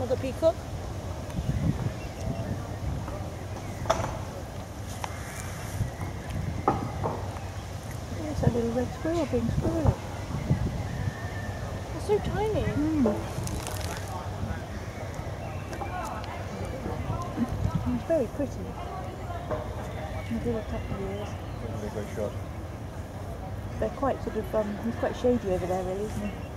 the peacock. There's a little red squirrel being squirrely. They're so tiny. He's very pretty. He's been a couple of years. Very good shot. They're quite sort of, he's quite shady over there really, isn't he?